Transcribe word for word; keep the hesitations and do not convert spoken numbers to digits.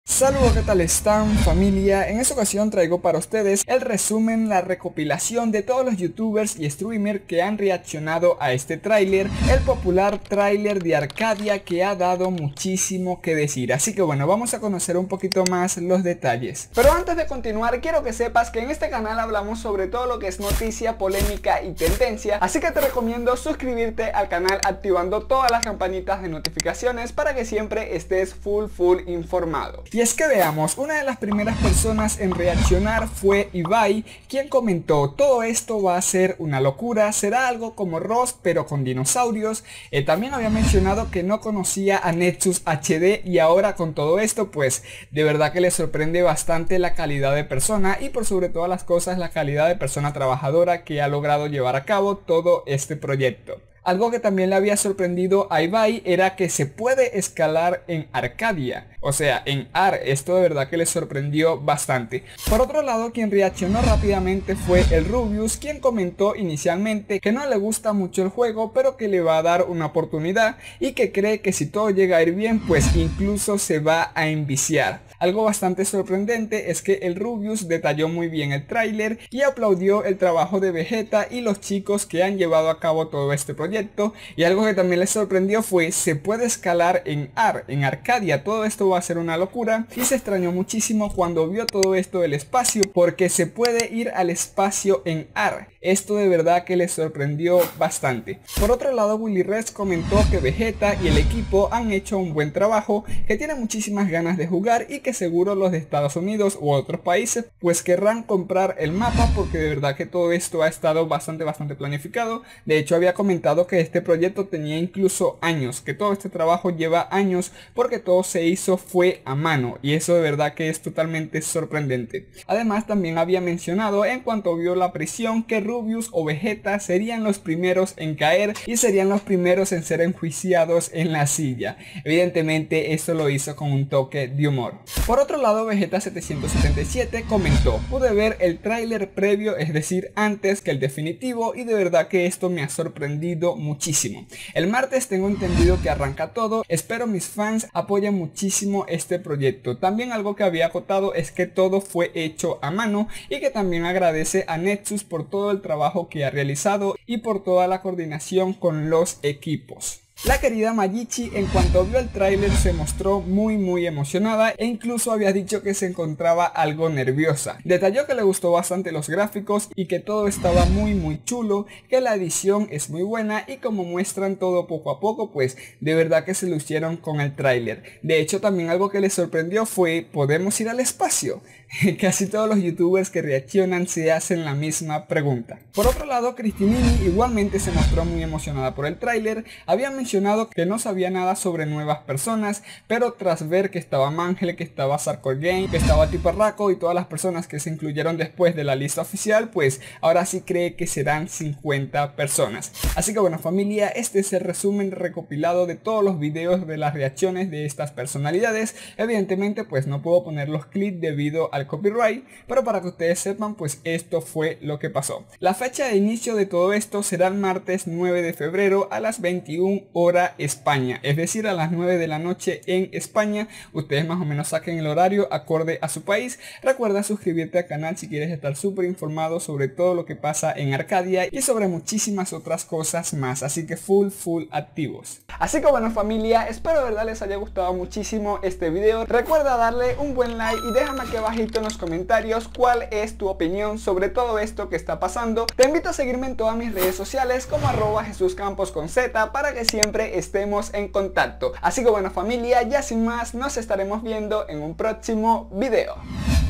Saludos, ¿qué tal están, familia? En esta ocasión traigo para ustedes el resumen, la recopilación de todos los youtubers y streamers que han reaccionado a este tráiler, el popular tráiler de Arcadia que ha dado muchísimo que decir. Así que bueno, vamos a conocer un poquito más los detalles. Pero antes de continuar, quiero que sepas que en este canal hablamos sobre todo lo que es noticia, polémica y tendencia, así que te recomiendo suscribirte al canal activando todas las campanitas de notificaciones para que siempre estés full full informado. Y es que veamos, una de las primeras personas en reaccionar fue Ibai, quien comentó: todo esto va a ser una locura, será algo como Ross pero con dinosaurios. Eh, también había mencionado que no conocía a Nexus H D y ahora con todo esto pues de verdad que le sorprende bastante la calidad de persona y por sobre todas las cosas la calidad de persona trabajadora que ha logrado llevar a cabo todo este proyecto. Algo que también le había sorprendido a Ibai era que se puede escalar en Arcadia, o sea, en A R. Esto de verdad que le sorprendió bastante. Por otro lado, quien reaccionó rápidamente fue el Rubius, quien comentó inicialmente que no le gusta mucho el juego, pero que le va a dar una oportunidad y que cree que si todo llega a ir bien, pues incluso se va a enviciar. Algo bastante sorprendente es que el Rubius detalló muy bien el tráiler y aplaudió el trabajo de Vegeta y los chicos que han llevado a cabo todo este proyecto. Y algo que también les sorprendió fue: se puede escalar en A R, en Arcadia, todo esto va a ser una locura. Y se extrañó muchísimo cuando vio todo esto del espacio, porque se puede ir al espacio en A R. Esto de verdad que les sorprendió bastante. Por otro lado, Willy Rex comentó que Vegeta y el equipo han hecho un buen trabajo, que tiene muchísimas ganas de jugar y que seguro los de Estados Unidos u otros países pues querrán comprar el mapa, porque de verdad que todo esto ha estado bastante bastante planificado. De hecho había comentado que este proyecto tenía incluso años, que todo este trabajo lleva años porque todo se hizo fue a mano, y eso de verdad que es totalmente sorprendente. Además también había mencionado en cuanto vio la prisión que Rubius o Vegeta serían los primeros en caer y serían los primeros en ser enjuiciados en la silla. Evidentemente esto lo hizo con un toque de humor. Por otro lado, Vegeta setecientos setenta y siete comentó: pude ver el tráiler previo, es decir, antes que el definitivo, y de verdad que esto me ha sorprendido muchísimo. El martes tengo entendido que arranca todo, espero mis fans apoyen muchísimo este proyecto. También algo que había acotado es que todo fue hecho a mano y que también agradece a Nexus por todo el trabajo que ha realizado y por toda la coordinación con los equipos. La querida Mayichi, en cuanto vio el tráiler, se mostró muy muy emocionada e incluso había dicho que se encontraba algo nerviosa. Detalló que le gustó bastante los gráficos y que todo estaba muy muy chulo, que la edición es muy buena y como muestran todo poco a poco, pues de verdad que se lucieron con el tráiler. De hecho también algo que le sorprendió fue: ¿podemos ir al espacio? Casi todos los youtubers que reaccionan se hacen la misma pregunta. Por otro lado, Cristinini igualmente se mostró muy emocionada por el tráiler. Había mencionado que no sabía nada sobre nuevas personas, pero tras ver que estaba Mangel, que estaba Sarkor Game, que estaba Tiparraco y todas las personas que se incluyeron después de la lista oficial, pues ahora sí cree que serán cincuenta personas. Así que bueno, familia, este es el resumen recopilado de todos los videos de las reacciones de estas personalidades. Evidentemente pues no puedo poner los clips debido al copyright, pero para que ustedes sepan pues esto fue lo que pasó. La fecha de inicio de todo esto será el martes nueve de febrero a las veintiuna hora España, es decir a las nueve de la noche en España. Ustedes más o menos saquen el horario acorde a su país. Recuerda suscribirte al canal si quieres estar súper informado sobre todo lo que pasa en Arcadia y sobre muchísimas otras cosas más, así que full full activos. Así que bueno, familia, espero de verdad les haya gustado muchísimo este video. Recuerda darle un buen like y déjame aquí abajito en los comentarios cuál es tu opinión sobre todo esto que está pasando. Te invito a seguirme en todas mis redes sociales como arroba Jesús Campos con Z para que siempre estemos en contacto. Así que bueno, familia, ya sin más, nos estaremos viendo en un próximo video.